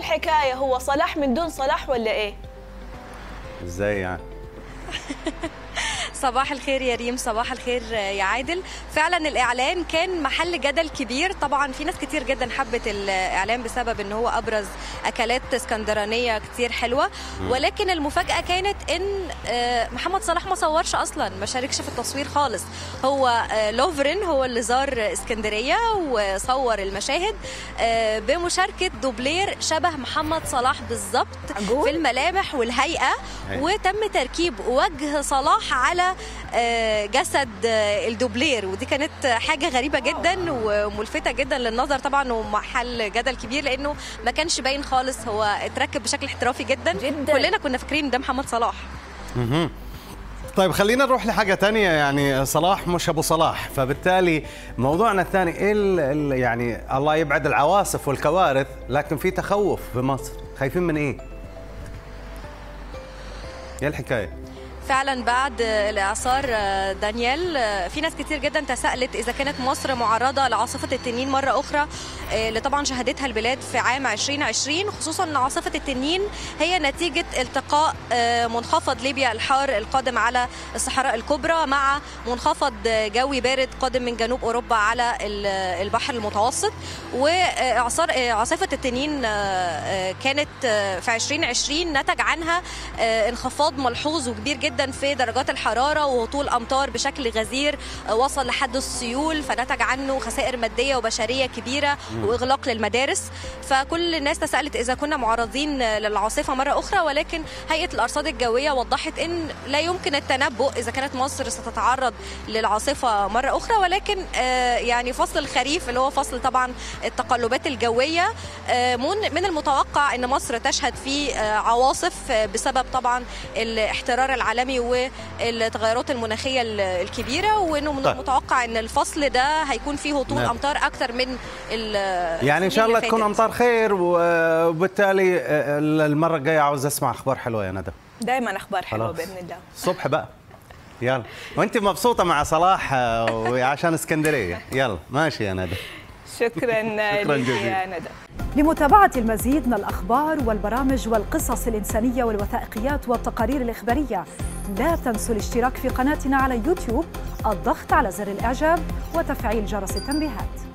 الحكاية؟ هو صلاح من دون صلاح ولا إيه؟ ازاي يعني؟ صباح الخير يا ريم، صباح الخير يا عادل. فعلا الإعلان كان محل جدل كبير. طبعا في ناس كتير جدا حبت الإعلان بسبب ان هو أبرز أكلات اسكندرانية كتير حلوة، ولكن المفاجأة كانت ان محمد صلاح ما صورش أصلا، ما شاركش في التصوير خالص. هو لوفرين هو اللي زار اسكندرية وصور المشاهد بمشاركة دوبلير شبه محمد صلاح بالظبط في الملامح والهيئة، وتم تركيب وجه صلاح على جسد الدوبلير، ودي كانت حاجة غريبة جدا وملفتة جدا للنظر طبعا، ومحل جدل كبير لأنه ما كانش باين خالص، هو اتركب بشكل احترافي جدا. كلنا كنا فاكرين ده محمد صلاح. طيب خلينا نروح لحاجة تانية. يعني صلاح مش أبو صلاح، فبالتالي موضوعنا الثاني يعني الله يبعد العواصف والكوارث، لكن في تخوف في مصر. خايفين من إيه؟ إيه الحكاية؟ فعلا بعد الإعصار دانيال في ناس كتير جدا تساءلت إذا كانت مصر معرضة لعاصفة التنين مرة أخرى، اللي طبعا شهدتها البلاد في عام 2020، خصوصا أن عاصفة التنين هي نتيجة التقاء منخفض ليبيا الحار القادم على الصحراء الكبرى مع منخفض جوي بارد قادم من جنوب أوروبا على البحر المتوسط. وعاصفة التنين كانت في 2020 نتج عنها انخفاض ملحوظ وكبير جدا في درجات الحرارة وهطول أمطار بشكل غزير وصل لحد السيول، فنتج عنه خسائر مادية وبشرية كبيرة وإغلاق للمدارس. فكل الناس تساءلت إذا كنا معرضين للعاصفة مرة أخرى، ولكن هيئة الأرصاد الجوية وضحت إن لا يمكن التنبؤ إذا كانت مصر ستتعرض للعاصفة مرة أخرى، ولكن يعني فصل الخريف اللي هو فصل طبعا التقلبات الجوية من المتوقع أن مصر تشهد فيه عواصف بسبب طبعا الاحترار العالمي والتغيرات المناخيه الكبيره، وانه من المتوقع ان الفصل ده هيكون فيه هطول امطار اكتر من يعني ان شاء الله تكون امطار خير. وبالتالي المره الجايه عاوز اسمع اخبار حلوه يا ندى. دائما اخبار حلوه باذن الله. الصبح بقى يلا. وانت مبسوطه مع صلاح وعشان اسكندريه. يلا ماشي يا ندى. شكرا لك يا ندى. لمتابعة المزيد من الأخبار والبرامج والقصص الإنسانية والوثائقيات والتقارير الإخبارية، لا تنسوا الاشتراك في قناتنا على يوتيوب، الضغط على زر الإعجاب وتفعيل جرس التنبيهات.